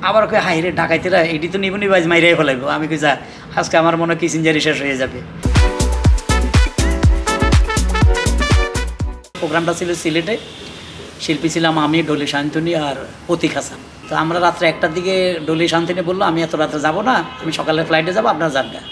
আবার কই হাই রে ডাকাইতেরা এটি তো নিবনি বাইজ মাইরাই ফেলাইব। আমি কই যা আজকে আমার মনে হয় কিসিঞ্জারই শেষ হয়ে যাবে। প্রোগ্রামটা ছিল সিলেটে, শিল্পী ছিলাম আমি, ডলি শান্তনী আর প্রতীক হাসান। তো আমরা রাত্রে 1টার দিকে ডলি শান্তনী বললো আমি এত রাত্রে যাবো না, আমি সকালের ফ্লাইটে যাবো, আপনারা যান না।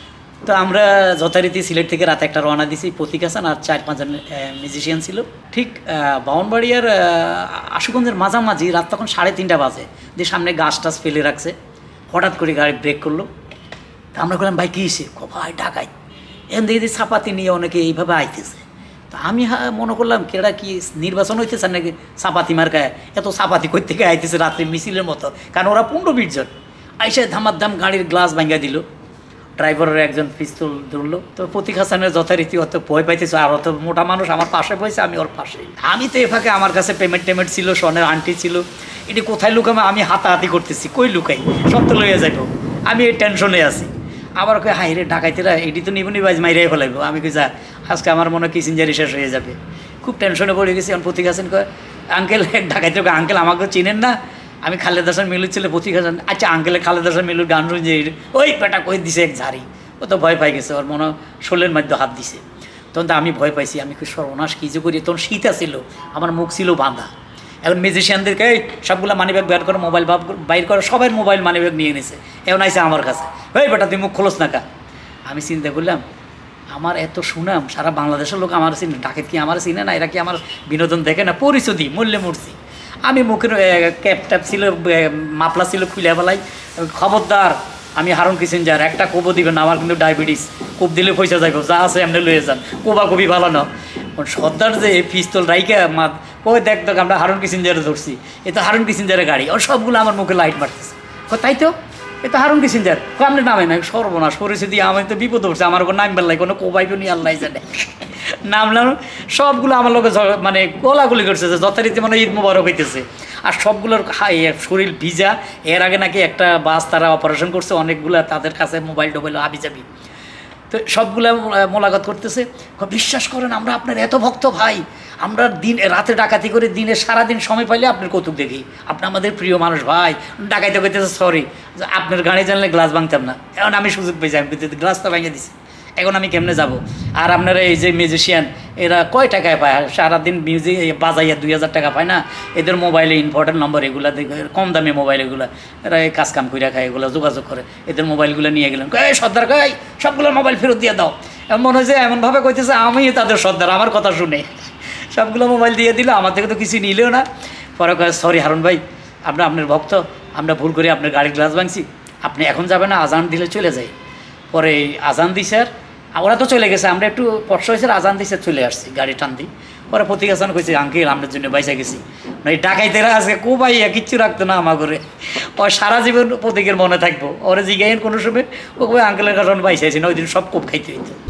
তো আমরা যথারীতি সিলেট থেকে রাতে একটা রওনা দিছি। প্রতীক হাসান আর 4-5 জন মিউজিশিয়ান ছিল। ঠিক বাউনবাড়িয়ার আশুগঞ্জের মাঝামাঝি রাত তখন 3:30 বাজে, যে সামনে গাছ টাছ ফেলে রাখছে, হঠাৎ করে গাড়ি ব্রেক করলো। তা আমরা বললাম ভাই কী হিসে? ভাই ঢাকাই এখান থেকে চাপাতি নিয়ে অনেকে এইভাবে আইতেছে। তো আমি মনে করলাম কেডা কি নির্বাচন হইতেছে নাকি চাপাতি মার্কায় এত চাপাতি কই থেকে আইতেছে রাত্রে মিছিলের মতো, কারণ ওরা 15-20 জন আইসে ধামাধাম গাড়ির গ্লাস ভাঙ্গা দিল, ড্রাইভারের একজন পিস্তল ধরলো। তো প্রতীক হাসানের যথারীতি অত ভয় পাইতেছে, আর অত মোটা মানুষ আমার পাশে বসে, আমি ওর পাশে। আমি তো এফাকে আমার কাছে পেমেন্ট ছিল, স্বর্ণের আন্টি ছিল, এটি কোথায় লুকামো, আমি হাতাহাতি করতেছি, কই লুকাই, সব তো লইয়া যাইব, আমি এই টেনশনে আছি। আবার কই হাই রে ডাকাইতেরা এটি তো নিবনি বাইজ মাইরাই ফেলাইব। আমি কই যা আজকে আমার মনে হয় কিসিঞ্জারই শেষ হয়ে যাবে। খুব টেনশনে পড়ে গেছি। এখন প্রতীক হাসান কয় আঙ্কেল ডাকাইতে, আঙ্কেল আমাকে চিনেন না, আমি খালেদ হাসান মিলুর ছিল। প্রতীক হাসান আচ্ছা আঙ্কেলে খালেদ হাসান মিলুর গান শুনছে, ওই পেটা কই দিছে এক ঝাড়ি। ও তো ভয় পাই গেছে, ওর মনে শোলের মধ্যে হাত দিছে। তখন তো আমি ভয় পাইছি, আমি খুব সর্বনাশ কী যে করি। তখন শীত ছিল, আমার মুখ ছিল বাঁধা। এখন মিউজিশিয়ানদেরকে এই সবগুলো মানিব্যাগ বের করো, মোবাইল বাইর করো, সবাই মোবাইল মানিব্যাগ নিয়ে নিছে। এখন আইসে আমার কাছে, ওই বেটা তুই মুখ খোলস না কা। আমি চিন্তা করলাম আমার এত সুনাম, সারা বাংলাদেশের লোক আমার চিনে, ডাকাত কি আমার চিনে না, এরা কি আমার বিনোদন দেখে না, পরিচয় দিই, মরলে মরছি। আমি মুখের ক্যাপ ট্যাপ ছিল, মাপলা ছিল, খুলে ফেলাই, খবরদার আমি হারুন কিসিঞ্জার, একটা কোবো দিবেন না, আমার কিন্তু ডায়াবেটিস, কোপ দিলে পয়সা যাইব, যা আছে এমনি লয়ে যান, কোবা কবি ভালো না। সর্দার যে পিস্তল রাইকা মাত, ওই দেখ দেখ আমরা হারুন কিসিঞ্জারে ধরছি, এ তো হারুন কিসিঞ্জারের গাড়ি। ওর সবগুলো আমার মুখে লাইট মারতেছে, তাই তো এ তো হারুন কিসিঞ্জার, আপনি নামে না, সর্বনাশ পরিস্থিতি, আমি তো বিপদ হচ্ছে, আমার কোনো নাম বেলাই, কোনো কোবাইব নি, আল্লাহ জানে। নামলাম, সবগুলো আমার লোকে মানে গোলাগুলি করছে, যথারীতি মানে ঈদ মোবারক হইতেছে। আর সবগুলোর শরীর ভিজা, এর আগে নাকি একটা বাস তারা অপারেশন করছে, অনেকগুলো তাদের কাছে মোবাইল টোবাইল হাবিজাবি। তো সবগুলো মোলাকাত করতেছে, বিশ্বাস করেন আমরা আপনার এত ভক্ত ভাই, আমরা দিন রাতে ডাকাতি করে দিনে সারাদিন সময় পাইলে আপনার কৌতুক দেখি, আপনি আমাদের প্রিয় মানুষ ভাই। ডাকাইতে কইতেছে সরি, আপনার গাড়ি জানলে গ্লাস ভাঙতাম না। এখন আমি সুযোগ পেয়েছি, আমি গ্লাসটা ভেঙে দিছি, এখন আমি কেমনে যাব। আর আপনারা এই যে মিউজিশিয়ান, এরা কয় টাকায় পায় সারাদিন মিউজিক বাজাইয়া 2000 টাকা পায় না, এদের মোবাইলে ইম্পর্টেন্ট নম্বর এগুলো দেখে, কম দামি মোবাইল এগুলো, এরা এই কাজ কাম কইরা খায়, এগুলো যোগাযোগ করে, এদের মোবাইলগুলো নিয়ে গেলেন, এই সর্দার কই সবগুলো মোবাইল ফেরত দিয়ে দাও। এমন মনে হয় যে এমনভাবে কইতেছে আমি তাদের সর্দার, আমার কথা শুনে সবগুলো মোবাইল দিয়ে দিল, আমার থেকে তো কিছু নিলেও না। পরে কয় সরি হারুন ভাই, আমরা আপনার ভক্ত, আমরা ভুল করে আপনার গাড়ির গ্লাস ভাঙছি, আপনি এখন যাবেন না, আজান দিলে চলে যাই। পরে আজান দিছে, আর ওরা তো চলে গেছে, আমরা একটু কষ্ট হয়েছে, আজান দিছে চলে আসছি, গাড়ি টান দিই। পরে প্রতীক হাসান কইছে আঙ্কেল আপনার জন্য বাইসা গেছি, এই ডাকাইতেরা আজকে কোবাইয়া কিচ্ছু রাখতো না আমার ঘরে, ও সারা জীবন প্রতীকের মনে থাকবো। ওরা জিগাইন কোনো সময় ও আঙ্কেলের কারণে বাইসাইছি না, ওই দিন সব কোপ খাইতে হইতো।